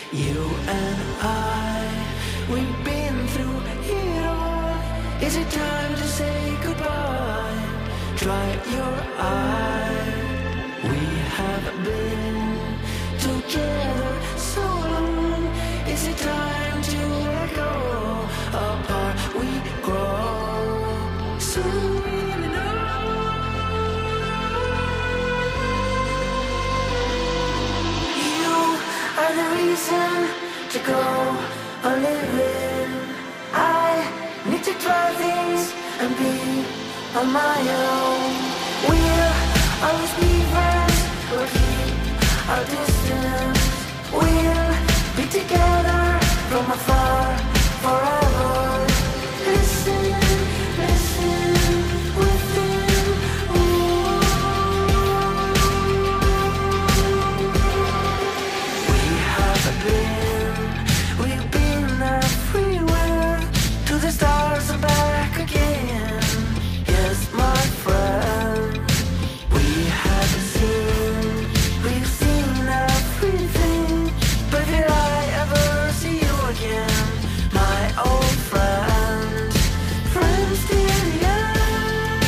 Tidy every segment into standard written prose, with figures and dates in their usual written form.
You and I, we've been through it all. Is it time to say goodbye? Dry your eye. We have been together so long. Is it time to let go? Apart we grow. Soon we know. You are the reason to go on living. I need to try things and be on my own. We'll always be friends, we'll keep our distance. We'll be together from afar forever. Listen, listen within. Ooh. We've been everywhere, to the stars and back again. Yes, my friend, we've seen everything. But will I ever see you again, my old friend? Friends till the end.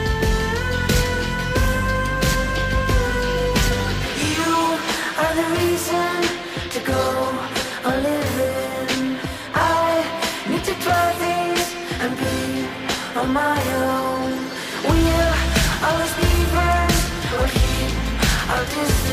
You are the reason to go on living. I need to try things and be on my own. We'll always be friends, we'll keep our distance.